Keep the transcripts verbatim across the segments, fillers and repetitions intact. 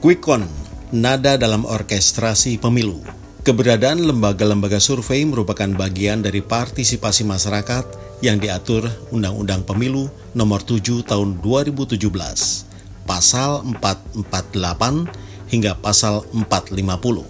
Quick Count, nada dalam orkestrasi pemilu. Keberadaan lembaga-lembaga survei merupakan bagian dari partisipasi masyarakat yang diatur Undang-Undang Pemilu Nomor tujuh Tahun dua ribu tujuh belas, Pasal empat ratus empat puluh delapan hingga Pasal empat ratus lima puluh.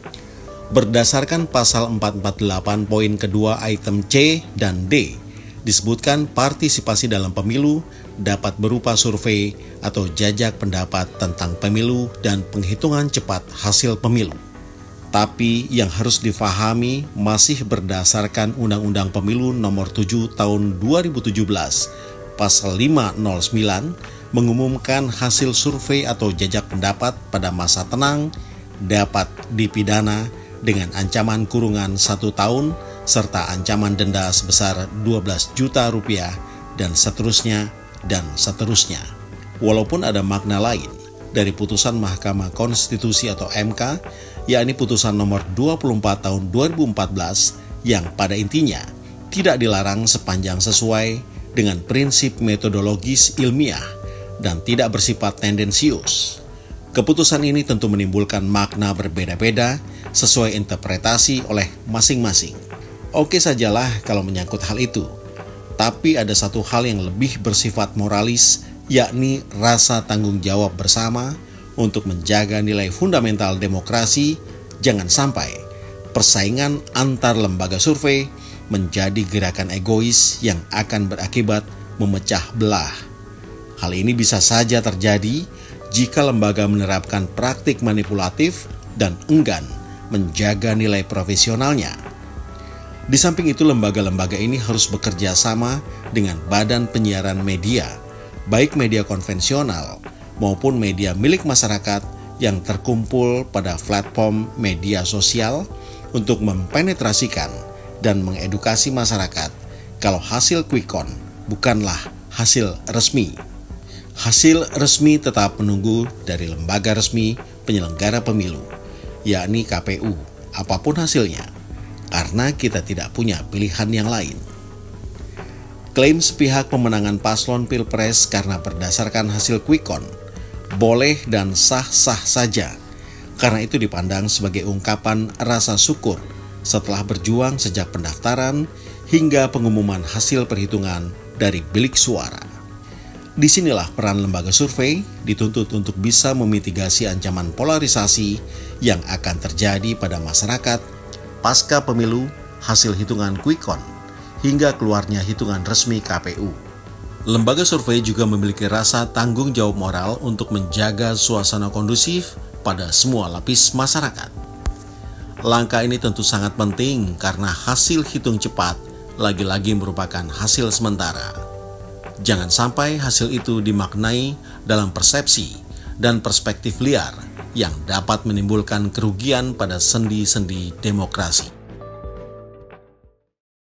Berdasarkan Pasal empat ratus empat puluh delapan poin kedua item C dan D, disebutkan partisipasi dalam pemilu dapat berupa survei atau jajak pendapat tentang pemilu dan penghitungan cepat hasil pemilu. Tapi yang harus difahami masih berdasarkan Undang-Undang Pemilu Nomor tujuh Tahun dua ribu tujuh belas, Pasal lima ratus sembilan, mengumumkan hasil survei atau jajak pendapat pada masa tenang dapat dipidana dengan ancaman kurungan satu tahun serta ancaman denda sebesar dua belas juta rupiah dan seterusnya dan seterusnya. Walaupun ada makna lain dari putusan Mahkamah Konstitusi atau M K, yakni putusan nomor dua puluh empat tahun dua ribu empat belas yang pada intinya tidak dilarang sepanjang sesuai dengan prinsip metodologis ilmiah dan tidak bersifat tendensius. Keputusan ini tentu menimbulkan makna berbeda-beda sesuai interpretasi oleh masing-masing. Oke sajalah kalau menyangkut hal itu, tapi ada satu hal yang lebih bersifat moralis, yakni rasa tanggung jawab bersama untuk menjaga nilai fundamental demokrasi. Jangan sampai persaingan antar lembaga survei menjadi gerakan egois yang akan berakibat memecah belah. Hal ini bisa saja terjadi jika lembaga menerapkan praktik manipulatif dan enggan menjaga nilai profesionalnya. Di samping itu, lembaga-lembaga ini harus bekerja sama dengan badan penyiaran media, baik media konvensional maupun media milik masyarakat yang terkumpul pada platform media sosial untuk mempenetrasikan dan mengedukasi masyarakat kalau hasil Quick Count bukanlah hasil resmi. Hasil resmi tetap menunggu dari lembaga resmi penyelenggara pemilu, yakni K P U, apapun hasilnya, karena kita tidak punya pilihan yang lain. Klaim sepihak pemenangan paslon Pilpres karena berdasarkan hasil Quick Count boleh dan sah-sah saja, karena itu dipandang sebagai ungkapan rasa syukur setelah berjuang sejak pendaftaran hingga pengumuman hasil perhitungan dari bilik suara. Disinilah peran lembaga survei dituntut untuk bisa memitigasi ancaman polarisasi yang akan terjadi pada masyarakat pasca pemilu hasil hitungan Quick Count hingga keluarnya hitungan resmi K P U. Lembaga survei juga memiliki rasa tanggung jawab moral untuk menjaga suasana kondusif pada semua lapis masyarakat. Langkah ini tentu sangat penting karena hasil hitung cepat lagi-lagi merupakan hasil sementara. Jangan sampai hasil itu dimaknai dalam persepsi dan perspektif liar yang dapat menimbulkan kerugian pada sendi-sendi demokrasi.